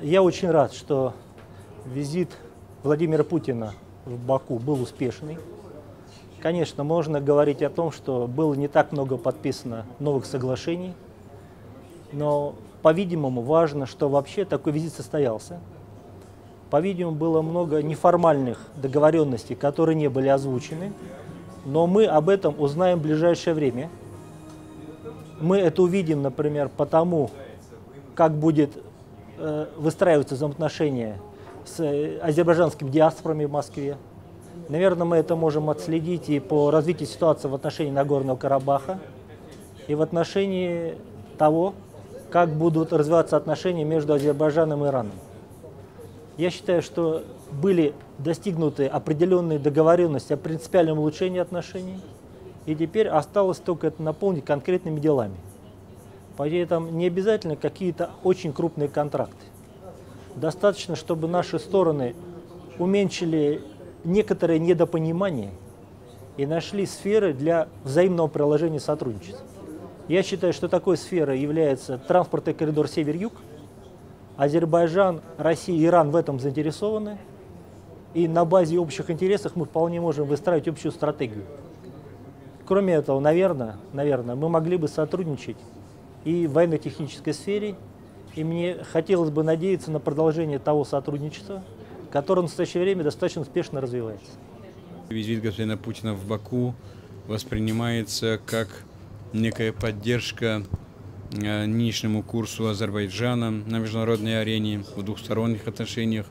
Я очень рад, что визит Владимира Путина в Баку был успешный. Конечно, можно говорить о том, что было не так много подписано новых соглашений, но, по-видимому, важно, что вообще такой визит состоялся. По-видимому, было много неформальных договоренностей, которые не были озвучены, но мы об этом узнаем в ближайшее время. Мы это увидим, например, по тому, как будет выстраиваться взаимоотношения с азербайджанскими диаспорами в Москве. Наверное, мы это можем отследить и по развитию ситуации в отношении Нагорного Карабаха, и в отношении того, как будут развиваться отношения между Азербайджаном и Ираном. Я считаю, что были достигнуты определенные договоренности о принципиальном улучшении отношений, и теперь осталось только это наполнить конкретными делами. Поэтому не обязательно какие-то очень крупные контракты. Достаточно, чтобы наши стороны уменьшили некоторые недопонимания и нашли сферы для взаимного приложения сотрудничества. Я считаю, что такой сферой является транспортный коридор Север-Юг. Азербайджан, Россия и Иран в этом заинтересованы. И на базе общих интересов мы вполне можем выстраивать общую стратегию. Кроме этого, наверное, мы могли бы сотрудничать и в военно-технической сфере. И мне хотелось бы надеяться на продолжение того сотрудничества, которое в настоящее время достаточно успешно развивается. Визит господина Путина в Баку воспринимается как некая поддержка нынешнему курсу Азербайджана на международной арене в двухсторонних отношениях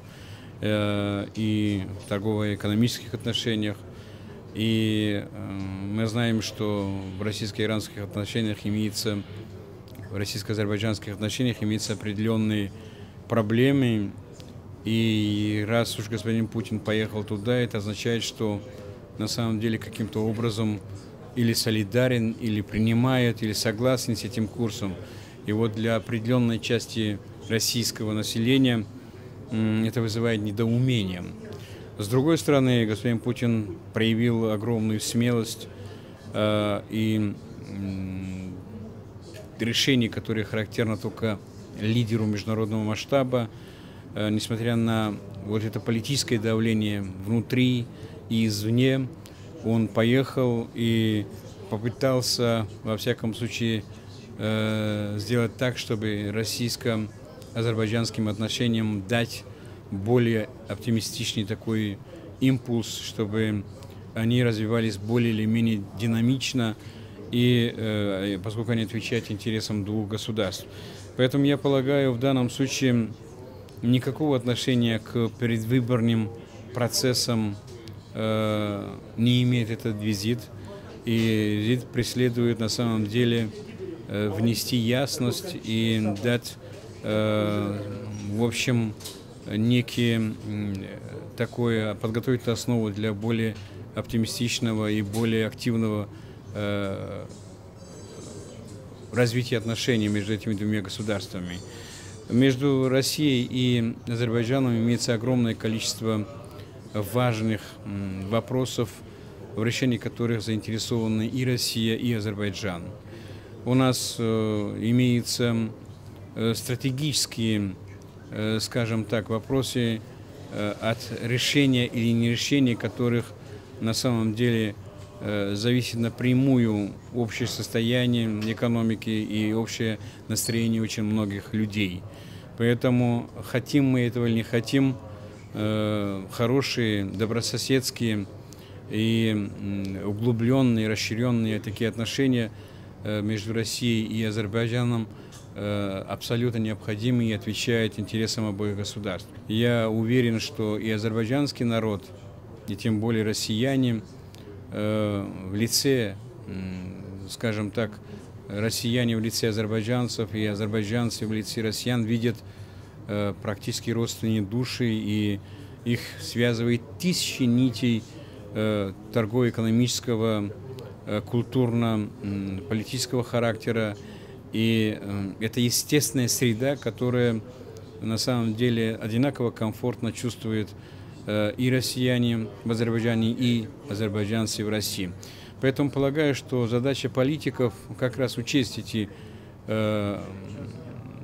и в торгово-экономических отношениях. И мы знаем, что в российско-иранских отношениях в российско-азербайджанских отношениях имеются определенные проблемы. И раз уж господин Путин поехал туда, это означает, что на самом деле каким-то образом или солидарен, или принимает, или согласен с этим курсом. И вот для определенной части российского населения это вызывает недоумение. С другой стороны, господин Путин проявил огромную смелость и решение, которое характерно только лидеру международного масштаба, несмотря на вот это политическое давление внутри и извне, он поехал и попытался, во всяком случае, сделать так, чтобы российско-азербайджанским отношениям дать более оптимистичный такой импульс, чтобы они развивались более или менее динамично, и поскольку они отвечают интересам двух государств. Поэтому я полагаю, в данном случае никакого отношения к предвыборным процессам не имеет этот визит. И визит преследует на самом деле внести ясность и дать, в общем, подготовить основу для более оптимистичного и более активного развития отношений между этими двумя государствами. Между Россией и Азербайджаном имеется огромное количество важных вопросов, в решении которых заинтересованы и Россия, и Азербайджан. У нас имеются стратегические, скажем так, вопросы от решения или нерешения которых на самом деле зависит напрямую общее состояние экономики и общее настроение очень многих людей. Поэтому, хотим мы этого или не хотим, хорошие, добрососедские и углубленные, расширенные такие отношения между Россией и Азербайджаном абсолютно необходимы и отвечают интересам обоих государств. Я уверен, что и азербайджанский народ, и тем более россияне, в лице, скажем так, россияне в лице азербайджанцев и азербайджанцы в лице россиян видят практически родственные души, и их связывает тысячи нитей торгово-экономического, культурно-политического характера. И это естественная среда, которая на самом деле одинаково комфортно чувствует и россияне в Азербайджане, и азербайджанцы в России. Поэтому полагаю, что задача политиков как раз учесть эти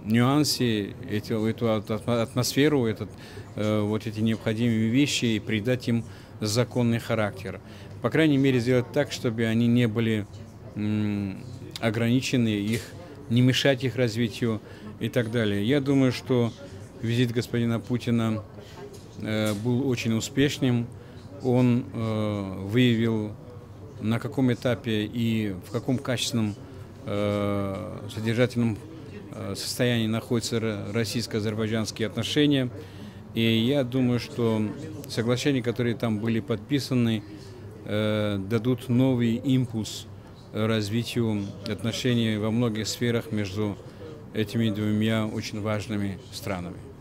нюансы, эту атмосферу, вот эти необходимые вещи и придать им законный характер. По крайней мере, сделать так, чтобы они не были ограничены, не мешать их развитию и так далее. Я думаю, что визит господина Путина был очень успешным. Он выявил, на каком этапе и в каком качественном содержательном состоянии находятся российско-азербайджанские отношения. И я думаю, что соглашения, которые там были подписаны, дадут новый импульс развитию отношений во многих сферах между этими двумя очень важными странами.